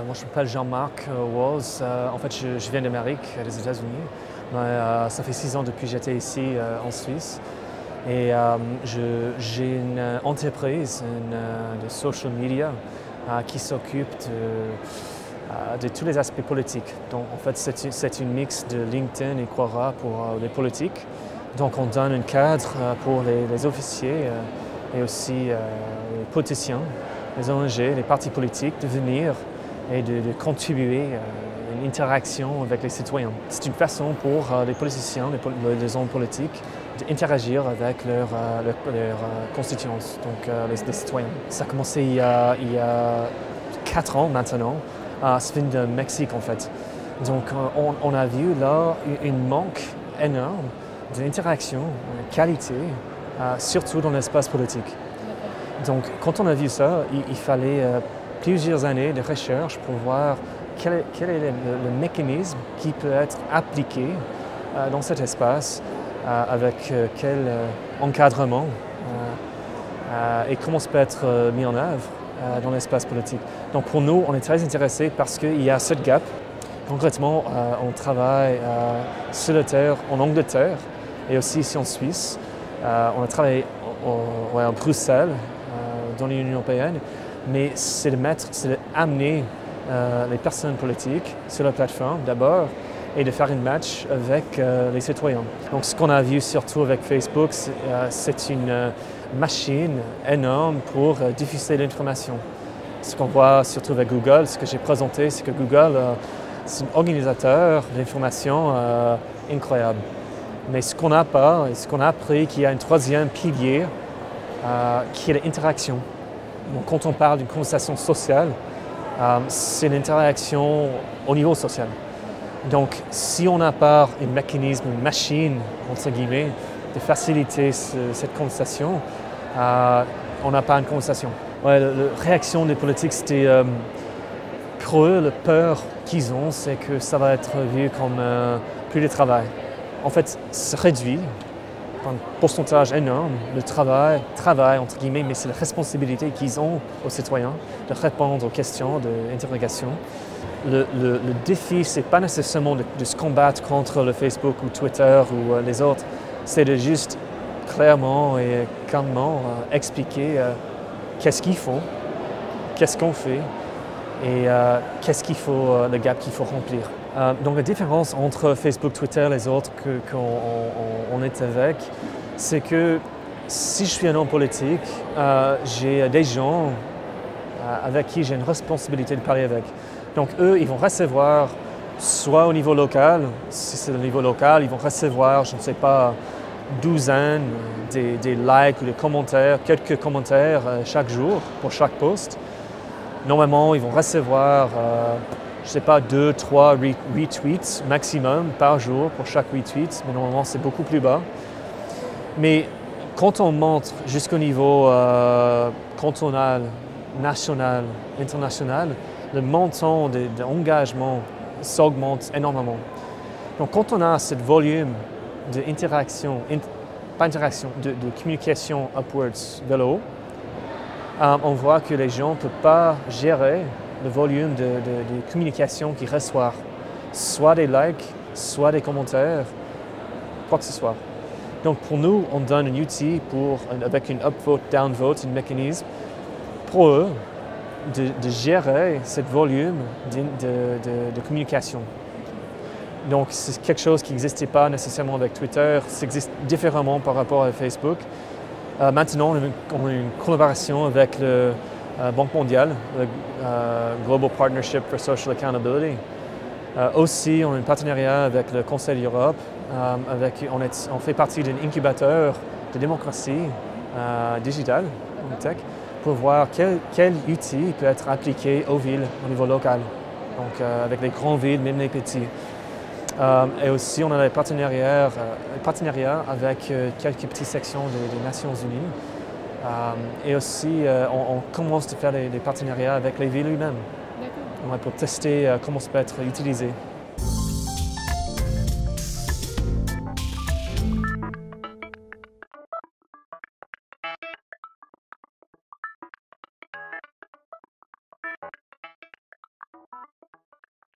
Moi, je m'appelle Jean-Marc Walls. En fait, je viens d'Amérique, des États-Unis. Ça fait 6 ans depuis que j'étais ici en Suisse. Et j'ai une entreprise de social media qui s'occupe de tous les aspects politiques. Donc, en fait, c'est une mix de LinkedIn et Quora pour les politiques. Donc, on donne un cadre pour les officiers et aussi les politiciens, les ONG, les partis politiques de venir et de contribuer à une interaction avec les citoyens. C'est une façon pour les politiciens, les hommes politiques, d'interagir avec leurs constituants, donc les citoyens. Ça a commencé il y a 4 ans maintenant. Ça vient de Mexique en fait. Donc on a vu là un manque énorme d'interaction, de qualité, surtout dans l'espace politique. Donc quand on a vu ça, il fallait plusieurs années de recherche pour voir quel est le mécanisme qui peut être appliqué dans cet espace, avec quel encadrement et comment ça peut être mis en œuvre dans l'espace politique. Donc pour nous, on est très intéressés parce qu'il y a ce gap. Concrètement, on travaille sur le terre en Angleterre et aussi ici en Suisse. On a travaillé à Bruxelles, dans l'Union européenne, mais c'est d'amener les personnes politiques sur la plateforme d'abord et de faire un match avec les citoyens. Donc ce qu'on a vu surtout avec Facebook, c'est une machine énorme pour diffuser l'information. Ce qu'on voit surtout avec Google, ce que j'ai présenté, c'est que Google, c'est un organisateur d'information incroyable. Mais ce qu'on n'a pas, et ce qu'on a appris, qu'il y a un troisième pilier, qui est l'interaction. Donc, quand on parle d'une conversation sociale, c'est l'interaction au niveau social. Donc, si on n'a pas un mécanisme, une machine, entre guillemets, de faciliter cette conversation, on n'a pas une conversation. Ouais, la réaction des politiques, c'était pour eux, la peur qu'ils ont, c'est que ça va être vu comme plus de travail. En fait, ça réduit un pourcentage énorme de travail entre guillemets, mais c'est la responsabilité qu'ils ont aux citoyens de répondre aux questions, d'interrogation. Le défi, ce n'est pas nécessairement de se combattre contre le Facebook ou Twitter ou les autres, c'est de juste clairement et calmement expliquer qu'est-ce qu'ils font, qu'est-ce qu'on fait et qu'est-ce qu'il faut, le gap qu'il faut remplir. Donc la différence entre Facebook, Twitter et les autres qu'on est avec, c'est que si je suis un homme politique, j'ai des gens avec qui j'ai une responsabilité de parler avec. Donc eux, ils vont recevoir, soit au niveau local, si c'est au niveau local, ils vont recevoir, je ne sais pas, douzaines des likes ou des commentaires, quelques commentaires chaque jour pour chaque post. Normalement, ils vont recevoir, je ne sais pas, 2, 3 retweets maximum par jour pour chaque retweet, mais normalement c'est beaucoup plus bas. Mais quand on monte jusqu'au niveau cantonal, national, international, le montant d'engagement s'augmente énormément. Donc quand on a ce volume d'interaction, pas interaction, de communication upwards vers le haut, on voit que les gens ne peuvent pas gérer le volume de communication qu'ils reçoivent, soit des likes, soit des commentaires, quoi que ce soit. Donc pour nous, on donne un outil avec une upvote, downvote, un mécanisme pour eux de gérer ce volume de communication. Donc c'est quelque chose qui n'existait pas nécessairement avec Twitter, ça existe différemment par rapport à Facebook. Maintenant, on a une collaboration avec la Banque mondiale, le Global Partnership for Social Accountability. Aussi, on a un partenariat avec le Conseil d'Europe. On fait partie d'un incubateur de démocratie digitale, en tech, pour voir quel outil peut être appliqué aux villes au niveau local, donc avec les grandes villes, même les petites. Et aussi, on a des partenariats avec quelques petites sections des Nations Unies. Et aussi, on commence à faire des partenariats avec les villes eux-mêmes pour tester comment ça peut être utilisé.